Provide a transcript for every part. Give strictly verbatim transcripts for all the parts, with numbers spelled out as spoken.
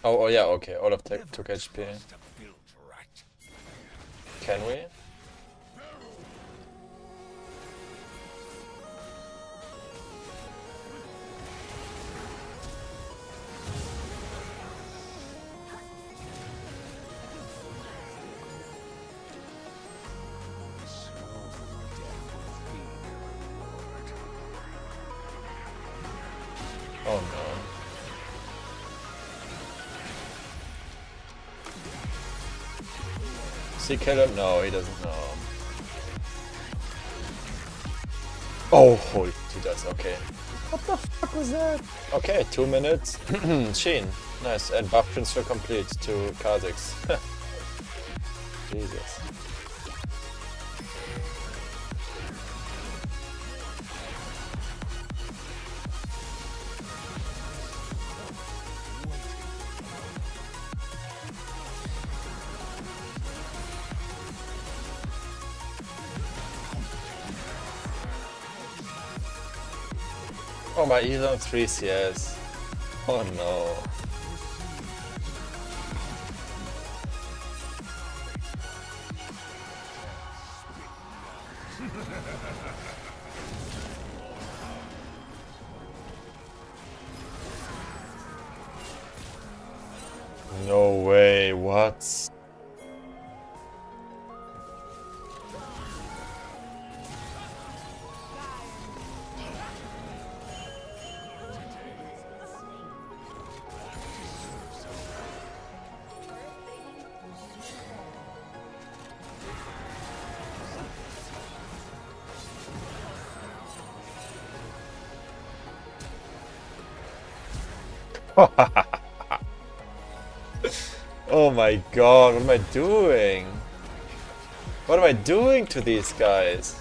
Oh, oh yeah, okay. Olaf took H P. Can we? Oh no. Does he kill him? No, he doesn't know. Oh, holy, he does, okay. What the fuck was that? Okay, two minutes. Sheen. Nice, and buff transfer complete to Kha'Zix. Jesus. Oh my, he's on three C S. Oh no. No way, what? Oh my god, what am I doing? What am I doing to these guys?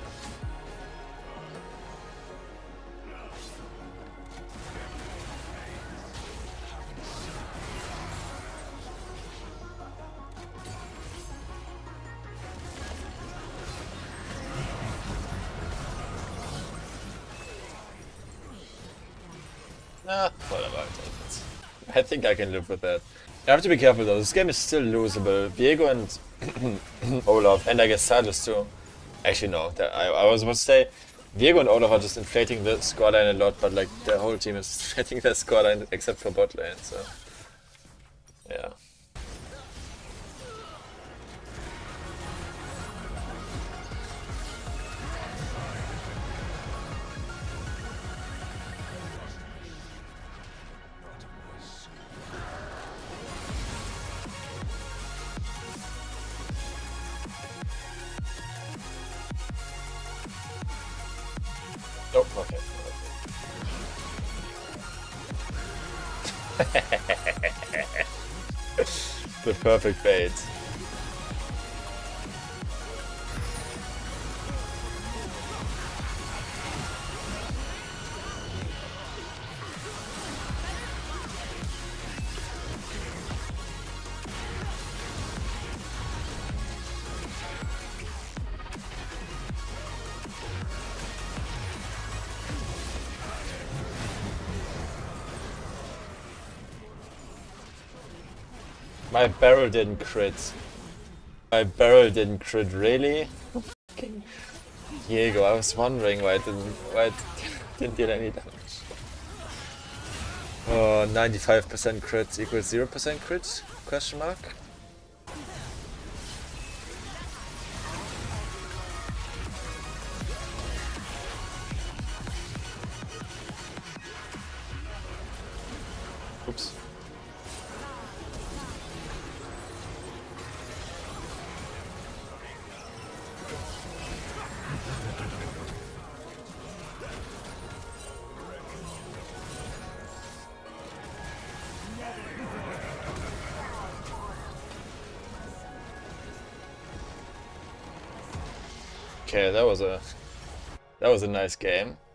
Nah, whatever, I'll take it. I think I can live with that. I have to be careful though, this game is still losable. Viego and Olaf, and I guess Sylas too. Actually no, that, I, I was about to say, Viego and Olaf are just inflating the scoreline a lot, but like the whole team is inflating their scoreline except for bot lane, so... Yeah. Oh, okay. The perfect bait. My barrel didn't crit. My barrel didn't crit, really? Diego, I was wondering why it didn't, why it didn't deal any damage. Oh, ninety-five percent crit equals zero percent crit? Question mark? Oops. Okay, that was a that was a nice game.